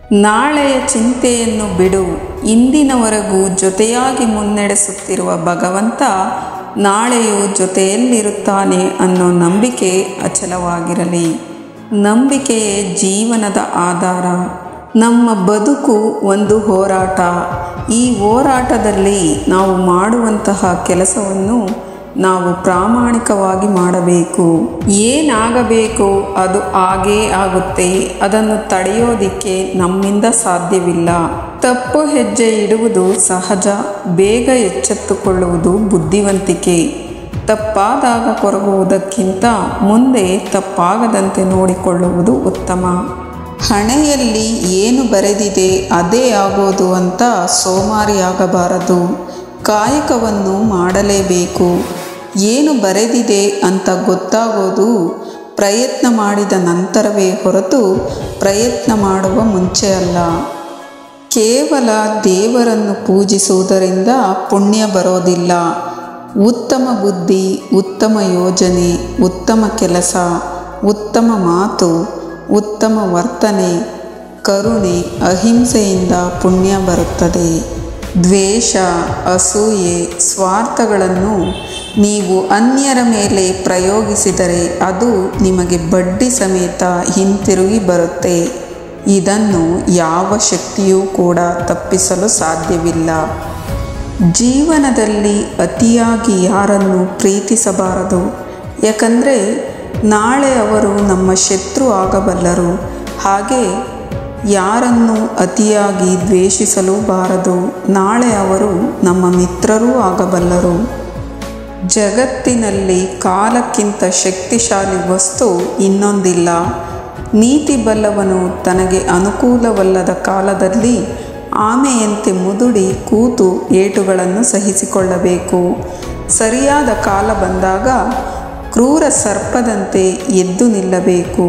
ನಾಳೆಯ ಚಿಂತೆಯನ್ನು ಬಿಡು. ಇಂದಿನವರೆಗೂ ಜೊತೆಯಾಗಿ ಮುನ್ನಡೆಸುತ್ತಿರುವ ಭಗವಂತ ನಾಳೆಯೂ ಜೊತೆಯಲ್ಲಿರುತ್ತಾನೆ ಅನ್ನೋ ನಂಬಿಕೆ ಅಚಲವಾಗಿರಲಿ. ನಂಬಿಕೆಯೇ ಜೀವನದ ಆಧಾರ. ನಮ್ಮ ಬದುಕು ಒಂದು ಹೋರಾಟ. ಈ ಹೋರಾಟದಲ್ಲಿ ನಾವು ಮಾಡುವಂತಹ ಕೆಲಸವನ್ನು ನಾವು ಪ್ರಾಮಾಣಿಕವಾಗಿ ಮಾಡಬೇಕು. ಏನಾಗಬೇಕು ಅದು ಆಗೇ ಆಗುತ್ತೆ. ಅದನ್ನು ತಡೆಯೋದಿಕ್ಕೆ ನಮ್ಮಿಂದ ಸಾಧ್ಯವಿಲ್ಲ. ತಪ್ಪು ಹೆಜ್ಜೆ ಇಡುವುದು ಸಹಜ. ಬೇಗ ಎಚ್ಚೆತ್ತುಕೊಳ್ಳುವುದು ಬುದ್ಧಿವಂತಿಕೆ. ತಪ್ಪಾದಾಗ ಕೊರಗುವುದಕ್ಕಿಂತ ಮುಂದೆ ತಪ್ಪಾಗದಂತೆ ನೋಡಿಕೊಳ್ಳುವುದು ಉತ್ತಮ. ಹಣೆಯಲ್ಲಿ ಏನು ಬರೆದಿದೆ ಅದೇ ಆಗೋದು ಅಂತ ಸೋಮಾರಿಯಾಗಬಾರದು. ಕಾಯಕವನ್ನು ಮಾಡಲೇಬೇಕು. ಏನು ಬರೆದಿದೆ ಅಂತ ಗೊತ್ತಾಗೋದು ಪ್ರಯತ್ನ ಮಾಡಿದ ನಂತರವೇ ಹೊರತು ಪ್ರಯತ್ನ ಮಾಡುವ ಮುಂಚೆ ಅಲ್ಲ. ಕೇವಲ ದೇವರನ್ನು ಪೂಜಿಸುವುದರಿಂದ ಪುಣ್ಯ ಬರೋದಿಲ್ಲ. ಉತ್ತಮ ಬುದ್ಧಿ, ಉತ್ತಮ ಯೋಜನೆ, ಉತ್ತಮ ಕೆಲಸ, ಉತ್ತಮ ಮಾತು, ಉತ್ತಮ ವರ್ತನೆ, ಕರುಣೆ, ಅಹಿಂಸೆಯಿಂದ ಪುಣ್ಯ ಬರುತ್ತದೆ. ದ್ವೇಷ, ಅಸೂಯೆ, ಸ್ವಾರ್ಥಗಳನ್ನು ನೀವು ಅನ್ಯರ ಮೇಲೆ ಪ್ರಯೋಗಿಸಿದರೆ ಅದು ನಿಮಗೆ ಬಡ್ಡಿ ಸಮೇತ ಹಿಂತಿರುಗಿ ಬರುತ್ತೆ. ಇದನ್ನು ಯಾವ ಶಕ್ತಿಯೂ ಕೂಡ ತಪ್ಪಿಸಲು ಸಾಧ್ಯವಿಲ್ಲ. ಜೀವನದಲ್ಲಿ ಅತಿಯಾಗಿ ಯಾರನ್ನು ಪ್ರೀತಿಸಬಾರದು. ಯಾಕಂದರೆ ನಾಳೆ ಅವರು ನಮ್ಮ ಶತ್ರು ಆಗಬಲ್ಲರು. ಹಾಗೆ ಯಾರನ್ನು ಅತಿಯಾಗಿ ದ್ವೇಷಿಸಲೂಬಾರದು. ನಾಳೆ ಅವರು ನಮ್ಮ ಮಿತ್ರರೂ ಆಗಬಲ್ಲರು. ಜಗತ್ತಿನಲ್ಲಿ ಕಾಲಕ್ಕಿಂತ ಶಕ್ತಿಶಾಲಿ ವಸ್ತು ಇನ್ನೊಂದಿಲ್ಲ. ನೀತಿ ಬಲ್ಲವನು ತನಗೆ ಅನುಕೂಲವಲ್ಲದ ಕಾಲದಲ್ಲಿ ಆಮೆಯಂತೆ ಮುದುಡಿ ಕೂತು ಏಟುಗಳನ್ನು ಸಹಿಸಿಕೊಳ್ಳಬೇಕು. ಸರಿಯಾದ ಕಾಲ ಬಂದಾಗ ಕ್ರೂರ ಸರ್ಪದಂತೆ ಎದ್ದು ನಿಲ್ಲಬೇಕು.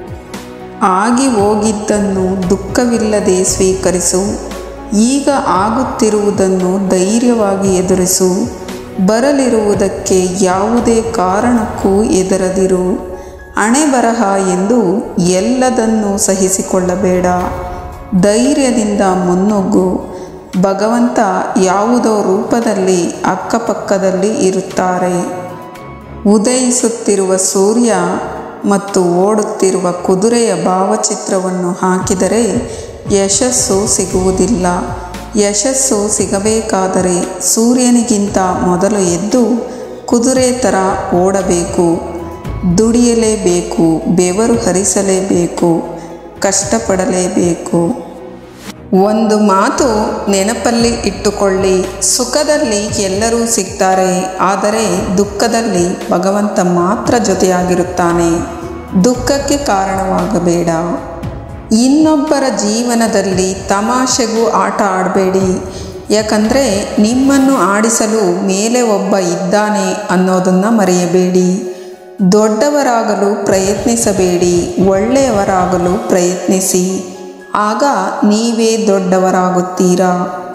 ಆಗಿ ಹೋಗಿದ್ದನ್ನು ದುಃಖವಿಲ್ಲದೆ ಸ್ವೀಕರಿಸು. ಈಗ ಆಗುತ್ತಿರುವುದನ್ನು ಧೈರ್ಯವಾಗಿ ಎದುರಿಸು. ಬರಲಿರುವುದಕ್ಕೆ ಯಾವುದೇ ಕಾರಣಕ್ಕೂ ಹೆದರದಿರು. ಹಣೆ ಬರಹ ಎಂದು ಎಲ್ಲದನ್ನೂ ಸಹಿಸಿಕೊಳ್ಳಬೇಡ. ಧೈರ್ಯದಿಂದ ಮುನ್ನುಗ್ಗು. ಭಗವಂತ ಯಾವುದೋ ರೂಪದಲ್ಲಿ ಅಕ್ಕಪಕ್ಕದಲ್ಲಿ ಇರುತ್ತಾರೆ. ಉದಯಿಸುತ್ತಿರುವ ಸೂರ್ಯ ಮತ್ತು ಓಡುತ್ತಿರುವ ಕುದುರೆಯ ಭಾವಚಿತ್ರವನ್ನು ಹಾಕಿದರೆ ಯಶಸ್ಸು ಸಿಗುವುದಿಲ್ಲ. ಯಶಸ್ಸು ಸಿಗಬೇಕಾದರೆ ಸೂರ್ಯನಿಗಿಂತ ಮೊದಲು ಎದ್ದು ಕುದುರೆ ಥರ ಓಡಬೇಕು. ದುಡಿಯಲೇಬೇಕು. ಬೆವರು ಹರಿಸಲೇಬೇಕು. ಕಷ್ಟಪಡಲೇಬೇಕು. ಒಂದು ಮಾತು ನೆನಪಲ್ಲಿ ಇಟ್ಟುಕೊಳ್ಳಿ. ಸುಖದಲ್ಲಿ ಎಲ್ಲರೂ ಸಿಗ್ತಾರೆ. ಆದರೆ ದುಃಖದಲ್ಲಿ ಭಗವಂತ ಮಾತ್ರ ಜೊತೆಯಾಗಿರುತ್ತಾನೆ. ದುಃಖಕ್ಕೆ ಕಾರಣವಾಗಬೇಡ. ಇನ್ನೊಬ್ಬರ ಜೀವನದಲ್ಲಿ ತಮಾಷೆಗೂ ಆಟ ಆಡಬೇಡಿ. ಯಾಕಂದರೆ ನಿಮ್ಮನ್ನು ಆಡಿಸಲು ಮೇಲೆ ಒಬ್ಬ ಇದ್ದಾನೆ ಅನ್ನೋದನ್ನು ಮರೆಯಬೇಡಿ. ದೊಡ್ಡವರಾಗಲು ಪ್ರಯತ್ನಿಸಬೇಡಿ. ಒಳ್ಳೆಯವರಾಗಲು ಪ್ರಯತ್ನಿಸಿ. ಆಗ ನೀವೇ ದೊಡ್ಡವರಾಗುತ್ತೀರಾ.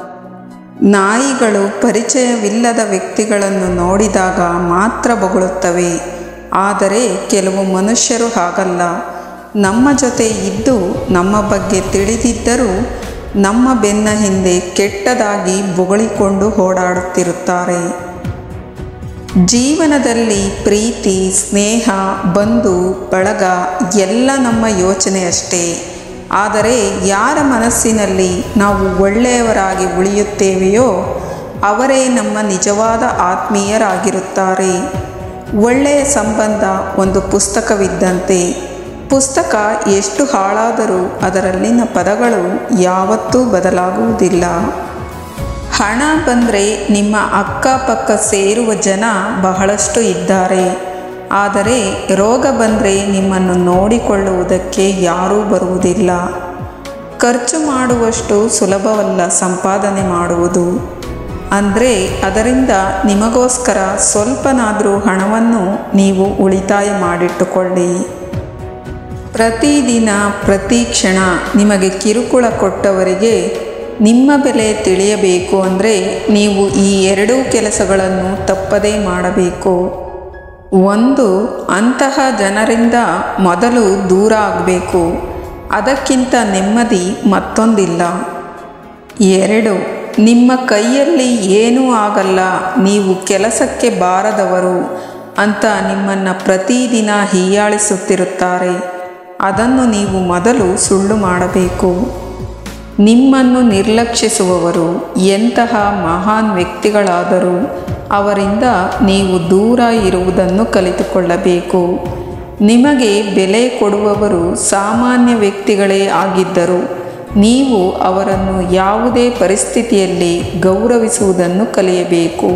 ನಾಯಿಗಳು ಪರಿಚಯವಿಲ್ಲದ ವ್ಯಕ್ತಿಗಳನ್ನು ನೋಡಿದಾಗ ಮಾತ್ರ ಬೊಗಳುತ್ತವೆ. ಆದರೆ ಕೆಲವು ಮನುಷ್ಯರು ಹಾಗಲ್ಲ. ನಮ್ಮ ಜೊತೆ ಇದ್ದು ನಮ್ಮ ಬಗ್ಗೆ ತಿಳಿದಿದ್ದರೂ ನಮ್ಮ ಬೆನ್ನ ಹಿಂದೆ ಕೆಟ್ಟದಾಗಿ ಬೊಗಳಿಕೊಂಡು ಓಡಾಡುತ್ತಿರುತ್ತಾರೆ. ಜೀವನದಲ್ಲಿ ಪ್ರೀತಿ, ಸ್ನೇಹ, ಬಂಧು ಬಳಗ ಎಲ್ಲ ನಮ್ಮ ಯೋಚನೆಯಷ್ಟೇ. ಆದರೆ ಯಾರ ಮನಸ್ಸಿನಲ್ಲಿ ನಾವು ಒಳ್ಳೆಯವರಾಗಿ ಉಳಿಯುತ್ತೇವೆಯೋ ಅವರೇ ನಮ್ಮ ನಿಜವಾದ ಆತ್ಮೀಯರಾಗಿರುತ್ತಾರೆ. ಒಳ್ಳೆಯ ಸಂಬಂಧ ಒಂದು ಪುಸ್ತಕವಿದ್ದಂತೆ. ಪುಸ್ತಕ ಎಷ್ಟು ಹಾಳಾದರೂ ಅದರಲ್ಲಿನ ಪದಗಳು ಯಾವತ್ತೂ ಬದಲಾಗುವುದಿಲ್ಲ. ಹಣ ಬಂದರೆ ನಿಮ್ಮ ಅಕ್ಕಪಕ್ಕ ಸೇರುವ ಜನ ಬಹಳಷ್ಟು ಇದ್ದಾರೆ. ಆದರೆ ರೋಗ ಬಂದರೆ ನಿಮ್ಮನ್ನು ನೋಡಿಕೊಳ್ಳುವುದಕ್ಕೆ ಯಾರೂ ಬರುವುದಿಲ್ಲ. ಖರ್ಚು ಮಾಡುವಷ್ಟು ಸುಲಭವಲ್ಲ ಸಂಪಾದನೆ ಮಾಡುವುದು. ಅಂದರೆ ಅದರಿಂದ ನಿಮಗೋಸ್ಕರ ಸ್ವಲ್ಪನಾದರೂ ಹಣವನ್ನು ನೀವು ಉಳಿತಾಯ ಮಾಡಿಟ್ಟುಕೊಳ್ಳಿ. ಪ್ರತಿದಿನ ಪ್ರತಿ ಕ್ಷಣ ನಿಮಗೆ ಕಿರುಕುಳ ಕೊಟ್ಟವರಿಗೆ ನಿಮ್ಮ ಬೆಲೆ ತಿಳಿಯಬೇಕು ಅಂದರೆ ನೀವು ಈ ಎರಡೂ ಕೆಲಸಗಳನ್ನು ತಪ್ಪದೇ ಮಾಡಬೇಕು. ಒಂದು, ಅಂತಹ ಜನರಿಂದ ಮೊದಲು ದೂರ ಆಗಬೇಕು. ಅದಕ್ಕಿಂತ ನೆಮ್ಮದಿ ಮತ್ತೊಂದಿಲ್ಲ. 2. ನಿಮ್ಮ ಕೈಯಲ್ಲಿ ಏನೂ ಆಗಲ್ಲ, ನೀವು ಕೆಲಸಕ್ಕೆ ಬಾರದವರು ಅಂತ ನಿಮ್ಮನ್ನು ಪ್ರತಿದಿನ ಹೀಯಾಳಿಸುತ್ತಿರುತ್ತಾರೆ. ಅದನ್ನು ನೀವು ಮೊದಲು ಸುಳ್ಳು ಮಾಡಬೇಕು. ನಿಮ್ಮನ್ನು ನಿರ್ಲಕ್ಷಿಸುವವರು ಎಂತಹ ಮಹಾನ್ ವ್ಯಕ್ತಿಗಳಾದರೂ ಅವರಿಂದ ನೀವು ದೂರ ಇರುವುದನ್ನು ಕಲಿತುಕೊಳ್ಳಬೇಕು. ನಿಮಗೆ ಬೆಲೆ ಕೊಡುವವರು ಸಾಮಾನ್ಯ ವ್ಯಕ್ತಿಗಳೇ ಆಗಿದ್ದರು ನೀವು ಅವರನ್ನು ಯಾವುದೇ ಪರಿಸ್ಥಿತಿಯಲ್ಲಿ ಗೌರವಿಸುವುದನ್ನು ಕಲಿಯಬೇಕು.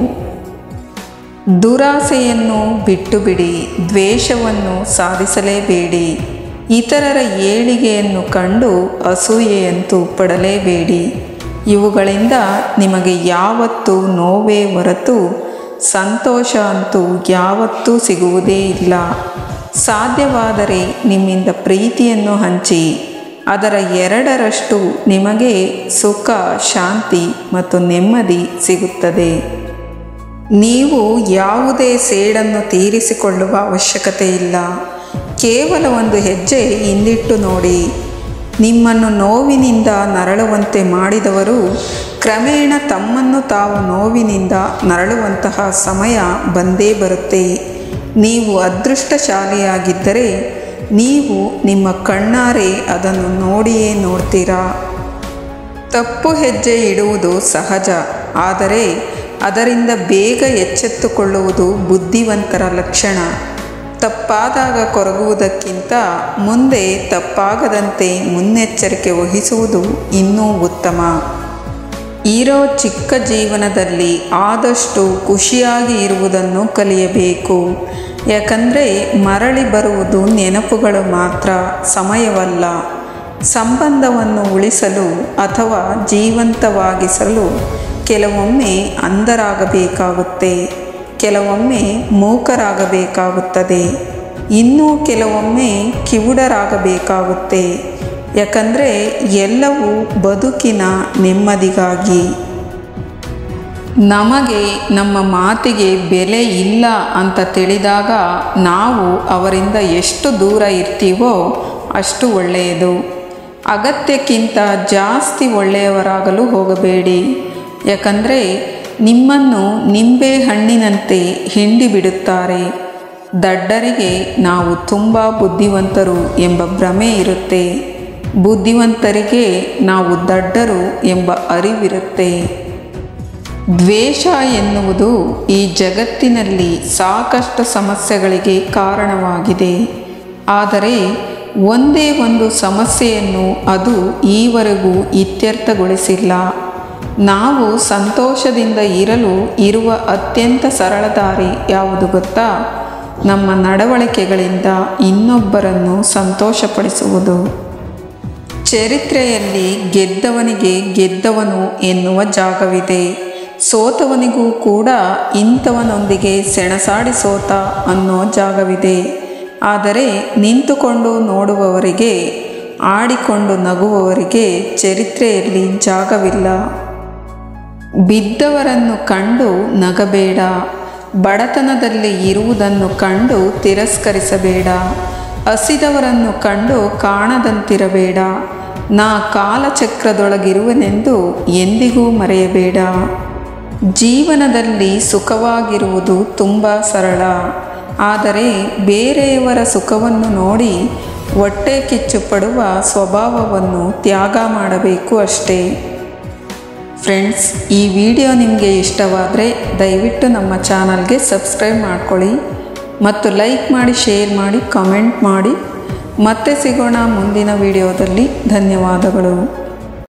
ದುರಾಸೆಯನ್ನು ಬಿಟ್ಟುಬಿಡಿ, ದ್ವೇಷವನ್ನು ಸಾಧಿಸಲೇಬೇಡಿ. ಇತರರ ಏಳಿಗೆಯನ್ನು ಕಂಡು ಅಸೂಯೆಯಂತೂ ಪಡಲೇಬೇಡಿ. ಇವುಗಳಿಂದ ನಿಮಗೆ ಯಾವತ್ತೂ ನೋವೇ ಹೊರತು ಸಂತೋಷ ಅಂತೂ ಯಾವತ್ತೂ ಸಿಗುವುದೇ ಇಲ್ಲ. ಸಾಧ್ಯವಾದರೆ ನಿಮ್ಮಿಂದ ಪ್ರೀತಿಯನ್ನು ಹಂಚಿ, ಅದರ 2ರಷ್ಟು ನಿಮಗೆ ಸುಖ, ಶಾಂತಿ ಮತ್ತು ನೆಮ್ಮದಿ ಸಿಗುತ್ತದೆ. ನೀವು ಯಾವುದೇ ಸೇಡನ್ನು ತೀರಿಸಿಕೊಳ್ಳುವ ಅವಶ್ಯಕತೆ ಇಲ್ಲ. ಕೇವಲ ಒಂದು ಹೆಜ್ಜೆ ಹಿಂದಿಟ್ಟು ನೋಡಿ. ನಿಮ್ಮನ್ನು ನೋವಿನಿಂದ ನರಳುವಂತೆ ಮಾಡಿದವರು ಕ್ರಮೇಣ ತಮ್ಮನ್ನು ತಾವು ನೋವಿನಿಂದ ನರಳುವಂತಹ ಸಮಯ ಬಂದೇ ಬರುತ್ತೆ. ನೀವು ಅದೃಷ್ಟಶಾಲಿಯಾಗಿದ್ದರೆ ನೀವು ನಿಮ್ಮ ಕಣ್ಣಾರೆ ಅದನ್ನು ನೋಡಿಯೇ ನೋಡ್ತೀರಾ. ತಪ್ಪು ಹೆಜ್ಜೆ ಇಡುವುದು ಸಹಜ, ಆದರೆ ಅದರಿಂದ ಬೇಗ ಎಚ್ಚೆತ್ತುಕೊಳ್ಳುವುದು ಬುದ್ಧಿವಂತರ ಲಕ್ಷಣ. ತಪ್ಪಾದಾಗ ಕೊರಗುವುದಕ್ಕಿಂತ ಮುಂದೆ ತಪ್ಪಾಗದಂತೆ ಮುನ್ನೆಚ್ಚರಿಕೆ ವಹಿಸುವುದು ಇನ್ನೂ ಉತ್ತಮ. ಇರೋ ಚಿಕ್ಕ ಜೀವನದಲ್ಲಿ ಆದಷ್ಟು ಖುಷಿಯಾಗಿ ಇರುವುದನ್ನು ಕಲಿಯಬೇಕು. ಯಾಕಂದರೆ ಮರಳಿ ಬರುವುದು ನೆನಪುಗಳು ಮಾತ್ರ, ಸಮಯವಲ್ಲ. ಸಂಬಂಧವನ್ನು ಉಳಿಸಲು ಅಥವಾ ಜೀವಂತವಾಗಿಸಲು ಕೆಲವೊಮ್ಮೆ ಅಂಧರಾಗಬೇಕಾಗುತ್ತೆ, ಕೆಲವೊಮ್ಮೆ ಮೂಕರಾಗಬೇಕಾಗುತ್ತದೆ, ಇನ್ನೂ ಕೆಲವೊಮ್ಮೆ ಕಿವುಡರಾಗಬೇಕಾಗುತ್ತೆ. ಯಾಕಂದರೆ ಎಲ್ಲವೂ ಬದುಕಿನ ನೆಮ್ಮದಿಗಾಗಿ. ನಮಗೆ ನಮ್ಮ ಮಾತಿಗೆ ಬೆಲೆ ಇಲ್ಲ ಅಂತ ತಿಳಿದಾಗ ನಾವು ಅವರಿಂದ ಎಷ್ಟು ದೂರ ಇರ್ತೀವೋ ಅಷ್ಟು ಒಳ್ಳೆಯದು. ಅಗತ್ಯಕ್ಕಿಂತ ಜಾಸ್ತಿ ಒಳ್ಳೆಯವರಾಗಲು ಹೋಗಬೇಡಿ. ಯಾಕಂದರೆ ನಿಮ್ಮನ್ನು ನಿಂಬೆ ಹಣ್ಣಿನಂತೆ ಹಿಂಡಿ ಬಿಡುತ್ತಾರೆ. ದಡ್ಡರಿಗೆ ನಾವು ತುಂಬ ಬುದ್ಧಿವಂತರು ಎಂಬ ಭ್ರಮೆ ಇರುತ್ತೆ, ಬುದ್ಧಿವಂತರಿಗೆ ನಾವು ದಡ್ಡರು ಎಂಬ ಅರಿವಿರುತ್ತೆ. ದ್ವೇಷ ಎನ್ನುವುದು ಈ ಜಗತ್ತಿನಲ್ಲಿ ಸಾಕಷ್ಟು ಸಮಸ್ಯೆಗಳಿಗೆ ಕಾರಣವಾಗಿದೆ. ಆದರೆ ಒಂದೇ ಒಂದು ಸಮಸ್ಯೆಯನ್ನು ಅದು ಈವರೆಗೂ ಇತ್ಯರ್ಥಗೊಳಿಸಿಲ್ಲ. ನಾವು ಸಂತೋಷದಿಂದ ಇರಲು ಇರುವ ಅತ್ಯಂತ ಸರಳ ದಾರಿ ಯಾವುದು ಗೊತ್ತಾ? ನಮ್ಮ ನಡವಳಿಕೆಗಳಿಂದ ಇನ್ನೊಬ್ಬರನ್ನು ಸಂತೋಷಪಡಿಸುವುದು. ಚರಿತ್ರೆಯಲ್ಲಿ ಗೆದ್ದವನಿಗೆ ಗೆದ್ದವನು ಎನ್ನುವ ಜಾಗವಿದೆ. ಸೋತವನಿಗೂ ಕೂಡ ಇಂಥವನೊಂದಿಗೆ ಸೆಣಸಾಡಿ ಸೋತ ಅನ್ನೋ ಜಾಗವಿದೆ. ಆದರೆ ನಿಂತುಕೊಂಡು ನೋಡುವವರಿಗೆ, ಆಡಿಕೊಂಡು ನಗುವವರಿಗೆ ಚರಿತ್ರೆಯಲ್ಲಿ ಜಾಗವಿಲ್ಲ. ಬಿದ್ದವರನ್ನು ಕಂಡು ನಗಬೇಡ, ಬಡತನದಲ್ಲಿ ಇರುವುದನ್ನು ಕಂಡು ತಿರಸ್ಕರಿಸಬೇಡ, ಹಸಿದವರನ್ನು ಕಂಡು ಕಾಣದಂತಿರಬೇಡ. ನಾ ಕಾಲಚಕ್ರದೊಳಗಿರುವೆನೆಂದು ಎಂದಿಗೂ ಮರೆಯಬೇಡ. ಜೀವನದಲ್ಲಿ ಸುಖವಾಗಿರುವುದು ತುಂಬ ಸರಳ. ಆದರೆ ಬೇರೆಯವರ ಸುಖವನ್ನು ನೋಡಿ ಹೊಟ್ಟೆ ಕಿಚ್ಚು ಪಡುವ ಸ್ವಭಾವವನ್ನು ತ್ಯಾಗ ಮಾಡಬೇಕು ಅಷ್ಟೇ. ಫ್ರೆಂಡ್ಸ್, ಈ ವಿಡಿಯೋ ನಿಮಗೆ ಇಷ್ಟವಾದರೆ ದಯವಿಟ್ಟು ನಮ್ಮ ಚಾನಲ್ಗೆ ಸಬ್ಸ್ಕ್ರೈಬ್ ಮಾಡ್ಕೊಳ್ಳಿ ಮತ್ತು ಲೈಕ್ ಮಾಡಿ, ಶೇರ್ ಮಾಡಿ, ಕಮೆಂಟ್ ಮಾಡಿ. ಮತ್ತೆ ಸಿಗೋಣ ಮುಂದಿನ ವಿಡಿಯೋದಲ್ಲಿ. ಧನ್ಯವಾದಗಳು.